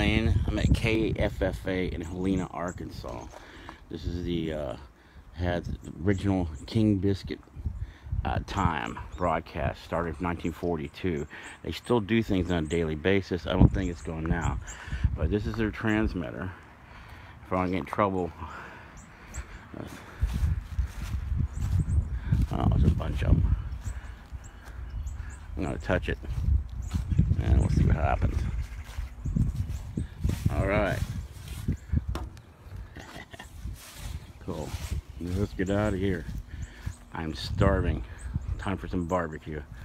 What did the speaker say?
Blaine. I'm at KFFA in Helena, Arkansas. This is the original King Biscuit Time broadcast, started in 1942. They still do things on a daily basis. I don't think it's going now, but this is their transmitter. If I don't get in trouble, oh, there's a bunch of them. I'm gonna touch it and we'll see what happens. All right. Cool. Let's get out of here. I'm starving. Time for some barbecue.